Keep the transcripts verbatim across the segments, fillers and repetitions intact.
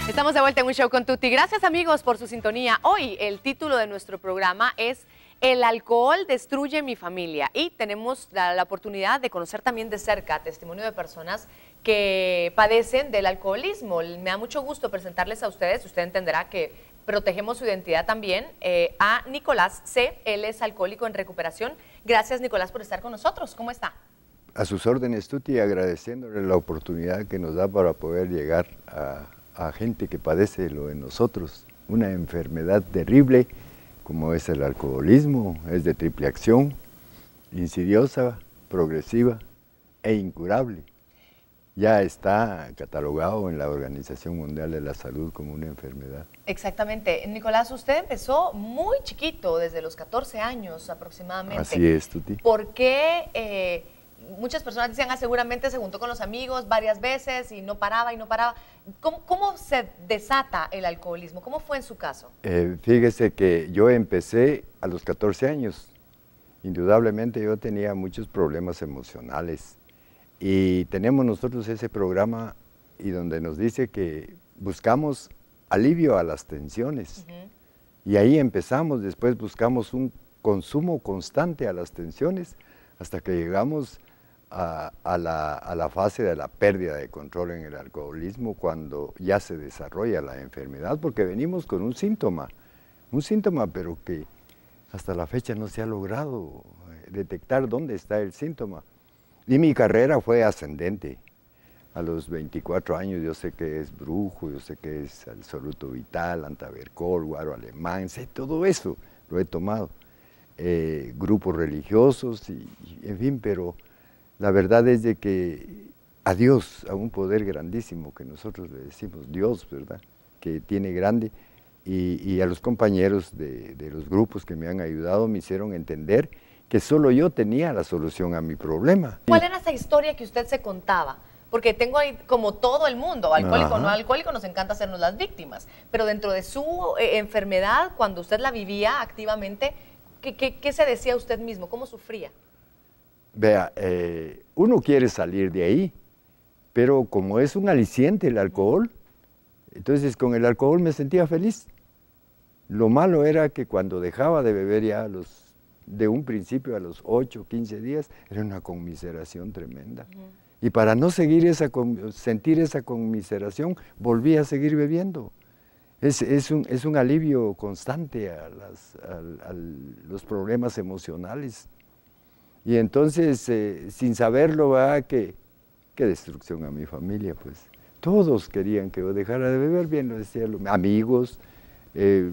Estamos de vuelta en Un Show con Tuti. Gracias, amigos, por su sintonía. Hoy el título de nuestro programa es El alcohol destruye mi familia, y tenemos la, la oportunidad de conocer también de cerca testimonio de personas que padecen del alcoholismo. Me da mucho gusto presentarles a ustedes. Usted entenderá que protegemos su identidad también, eh, a Nicolás C. Él es alcohólico en recuperación. Gracias, Nicolás, por estar con nosotros. ¿Cómo está? A sus órdenes, Tuti, agradeciéndole la oportunidad que nos da para poder llegar a, a gente que padece lo de nosotros, una enfermedad terrible como es el alcoholismo. Es de triple acción, insidiosa, progresiva e incurable. Ya está catalogado en la Organización Mundial de la Salud como una enfermedad. Exactamente. Nicolás, usted empezó muy chiquito, desde los catorce años aproximadamente. Así es, Tuti. ¿Por qué? Eh, muchas personas dicen, ah, seguramente se juntó con los amigos varias veces y no paraba y no paraba. ¿Cómo, cómo se desata el alcoholismo? ¿Cómo fue en su caso? Eh, fíjese que yo empecé a los catorce años. Indudablemente yo tenía muchos problemas emocionales. Y tenemos nosotros ese programa y donde nos dice que buscamos alivio a las tensiones. Uh-huh. Y ahí empezamos, después buscamos un consumo constante a las tensiones hasta que llegamos a, a, la, a la fase de la pérdida de control en el alcoholismo, cuando ya se desarrolla la enfermedad, porque venimos con un síntoma, un síntoma pero que hasta la fecha no se ha logrado detectar dónde está el síntoma. Y mi carrera fue ascendente. A los veinticuatro años yo sé que es brujo, yo sé que es absoluto vital, antavercol, guaro alemán, sé todo eso, lo he tomado. Eh, grupos religiosos, y, y, en fin, pero la verdad es de que a Dios, a un poder grandísimo que nosotros le decimos Dios, ¿verdad?, que tiene grande, y, y a los compañeros de, de los grupos que me han ayudado me hicieron entender que solo yo tenía la solución a mi problema. ¿Cuál era esa historia que usted se contaba? Porque tengo ahí, como todo el mundo, alcohólico o no alcohólico, nos encanta hacernos las víctimas, pero dentro de su eh, enfermedad, cuando usted la vivía activamente, ¿qué, qué, qué se decía usted mismo? ¿Cómo sufría? Vea, eh, uno quiere salir de ahí, pero como es un aliciente el alcohol, entonces con el alcohol me sentía feliz. Lo malo era que cuando dejaba de beber ya a los de un principio a los ocho, quince días, era una conmiseración tremenda. Uh-huh. Y para no seguir esa, sentir esa conmiseración, volví a seguir bebiendo. Es, es, un, es un alivio constante a, las, a, a los problemas emocionales. Y entonces, eh, sin saberlo, ¿verdad?, que qué destrucción a mi familia, pues. Todos querían que yo dejara de beber, bien lo decía, amigos, eh,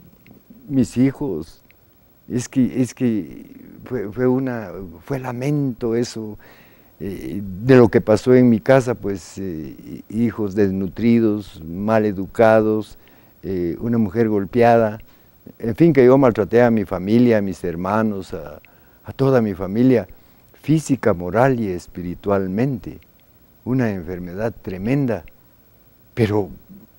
mis hijos. Es que, es que fue, fue, una, fue lamento eso, eh, de lo que pasó en mi casa, pues eh, hijos desnutridos, mal educados, eh, una mujer golpeada, en fin, que yo maltraté a mi familia, a mis hermanos, a, a toda mi familia, física, moral y espiritualmente. Una enfermedad tremenda, pero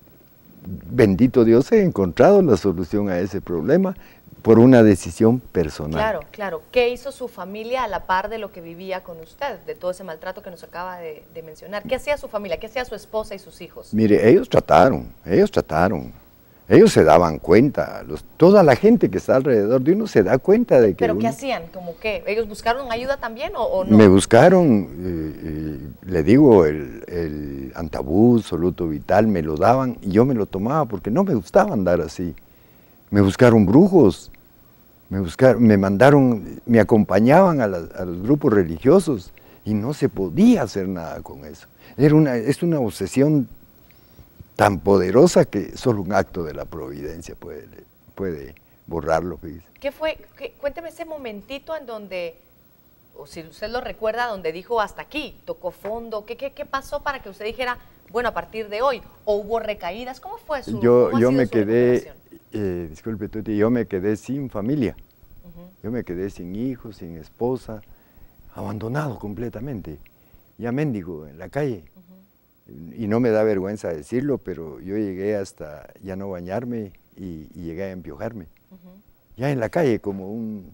bendito Dios, he encontrado la solución a ese problema por una decisión personal. Claro, claro. ¿Qué hizo su familia a la par de lo que vivía con usted, de todo ese maltrato que nos acaba de, de mencionar? ¿Qué hacía su familia? ¿Qué hacía su esposa y sus hijos? Mire, ellos trataron, ellos trataron. Ellos se daban cuenta, los, toda la gente que está alrededor de uno se da cuenta de que... ¿Pero uno, qué hacían? ¿Cómo qué? ¿Ellos buscaron ayuda también o, o no? Me buscaron, eh, eh, le digo, el, el antabú, soluto vital, me lo daban y yo me lo tomaba porque no me gustaba andar así. Me buscaron brujos, me, buscaron, me mandaron, me acompañaban a, la, a los grupos religiosos y no se podía hacer nada con eso. Era una, es una obsesión tan poderosa que solo un acto de la providencia puede, puede borrarlo. Fíjese. ¿Qué fue? Qué, cuénteme ese momentito en donde, o si usted lo recuerda, donde dijo hasta aquí, tocó fondo. ¿Qué, qué, qué pasó para que usted dijera, bueno, a partir de hoy, o hubo recaídas? ¿Cómo fue su Yo, cómo yo ha sido me su quedé, eh, disculpe Tuti, yo me quedé sin familia. Uh-huh. Yo me quedé sin hijos, sin esposa, abandonado completamente, ya mendigo en la calle. Y no me da vergüenza decirlo, pero yo llegué hasta ya no bañarme y, y llegué a empiojarme. Uh-huh. Ya en la calle, como un,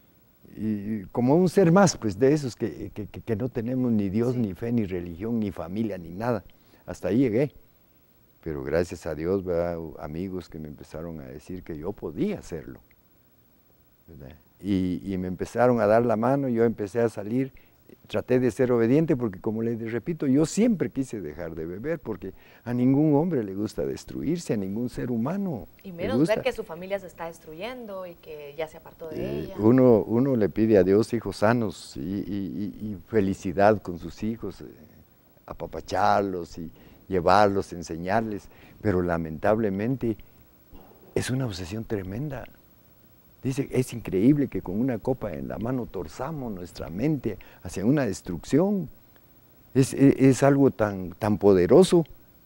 y, como un ser más, pues de esos que, que, que no tenemos ni Dios, sí, ni fe, ni religión, ni familia, ni nada. Hasta ahí llegué. pero gracias a Dios, ¿verdad? Amigos que me empezaron a decir que yo podía hacerlo, ¿verdad? Y, y me empezaron a dar la mano, yo empecé a salir, traté de ser obediente porque, como les repito, yo siempre quise dejar de beber porque a ningún hombre le gusta destruirse, a ningún ser humano. Y menos ver que su familia se está destruyendo y que ya se apartó de eh, ella. Uno, uno le pide a Dios hijos sanos y, y, y felicidad con sus hijos, eh, apapacharlos y llevarlos, enseñarles, pero lamentablemente es una obsesión tremenda. Dice, es increíble que con una copa en la mano torzamos nuestra mente hacia una destrucción. Es, es, es algo tan, tan poderoso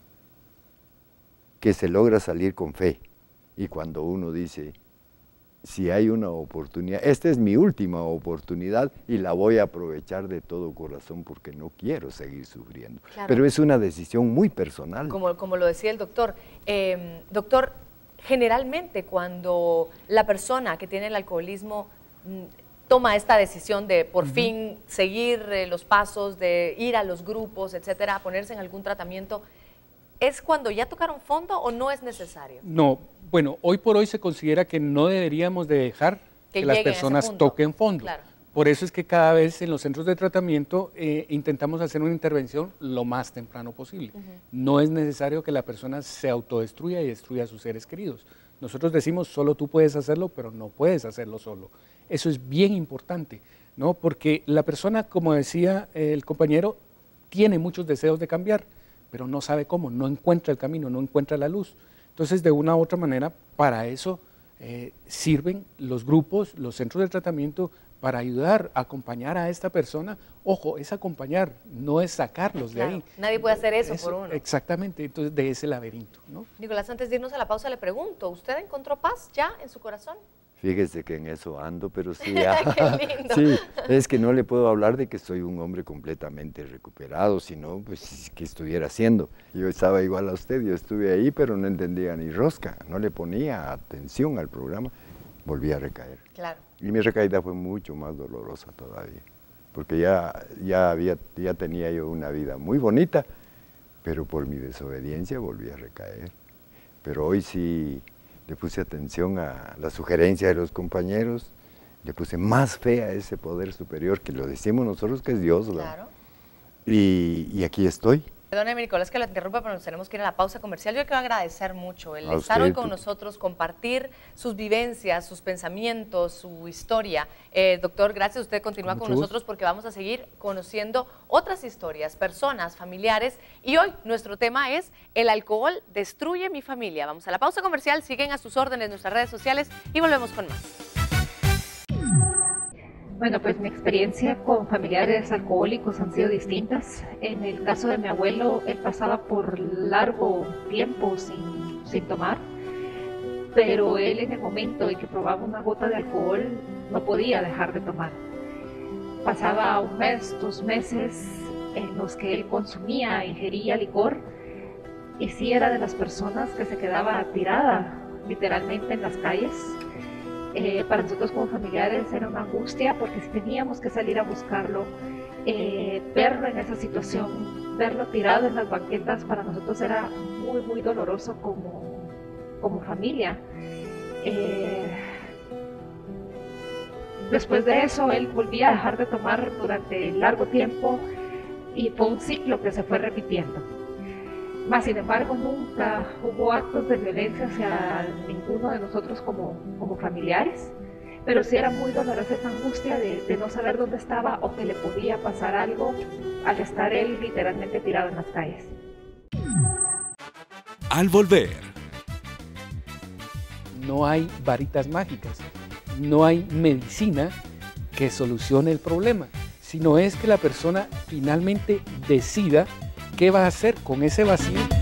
que se logra salir con fe. Y cuando uno dice, si hay una oportunidad, esta es mi última oportunidad y la voy a aprovechar de todo corazón porque no quiero seguir sufriendo. Claro. Pero es una decisión muy personal. Como, como lo decía el doctor. Eh, doctor, generalmente cuando la persona que tiene el alcoholismo mmm, toma esta decisión de por uh-huh. fin seguir eh, los pasos, de ir a los grupos, etcétera, ponerse en algún tratamiento, ¿es cuando ya tocaron fondo o no es necesario? No, bueno, hoy por hoy se considera que no deberíamos de dejar que, que las personas toquen fondo. Claro. Por eso es que cada vez en los centros de tratamiento eh, intentamos hacer una intervención lo más temprano posible. Uh-huh. No es necesario que la persona se autodestruya y destruya a sus seres queridos. Nosotros decimos, solo tú puedes hacerlo, pero no puedes hacerlo solo. Eso es bien importante, ¿no? Porque la persona, como decía el compañero, tiene muchos deseos de cambiar, pero no sabe cómo, no encuentra el camino, no encuentra la luz. Entonces, de una u otra manera, para eso eh, sirven los grupos, los centros de tratamiento, para ayudar, a acompañar a esta persona. Ojo, es acompañar, no es sacarlos claro, de ahí. Nadie puede hacer eso, eso por uno. Exactamente, entonces de ese laberinto, ¿no? Nicolás, antes de irnos a la pausa le pregunto, ¿usted encontró paz ya en su corazón? Fíjese que en eso ando, pero sí, ya, sí, es que no le puedo hablar de que soy un hombre completamente recuperado, sino pues ¿qué estuviera haciendo? Yo estaba igual a usted, yo estuve ahí, pero no entendía ni rosca, no le ponía atención al programa, volví a recaer. Claro. Y mi recaída fue mucho más dolorosa todavía, porque ya, ya, había, ya tenía yo una vida muy bonita, pero por mi desobediencia volví a recaer. Pero hoy sí le puse atención a las sugerencias de los compañeros, le puse más fe a ese poder superior, que lo decimos nosotros que es Dios, ¿verdad? Claro. Y, y aquí estoy. Perdóneme, Nicolás, que lo interrumpa, pero nos tenemos que ir a la pausa comercial. Yo quiero agradecer mucho el estar hoy con nosotros, compartir sus vivencias, sus pensamientos, su historia. Eh, doctor, gracias, usted continúa con, con nosotros porque vamos a seguir conociendo otras historias, personas, familiares. Y hoy nuestro tema es el alcohol destruye mi familia. Vamos a la pausa comercial, siguen a sus órdenes nuestras redes sociales y volvemos con más. Bueno, pues mi experiencia con familiares alcohólicos han sido distintas. En el caso de mi abuelo, él pasaba por largo tiempo sin, sin tomar, pero él en el momento en que probaba una gota de alcohol no podía dejar de tomar. Pasaba un mes, dos meses en los que él consumía, ingería licor, y sí era de las personas que se quedaba tirada literalmente en las calles. Eh, para nosotros como familiares era una angustia porque si teníamos que salir a buscarlo, eh, verlo en esa situación, verlo tirado en las banquetas, para nosotros era muy, muy doloroso como, como familia. Eh, después de eso, él volvía a dejar de tomar durante largo tiempo y fue un ciclo que se fue repitiendo. Más sin embargo, nunca hubo actos de violencia hacia ninguno de nosotros como, como familiares, pero sí era muy dolorosa esa angustia de, de no saber dónde estaba o que le podía pasar algo al estar él literalmente tirado en las calles. Al volver. No hay varitas mágicas, no hay medicina que solucione el problema, sino es que la persona finalmente decida qué va a hacer con ese vacío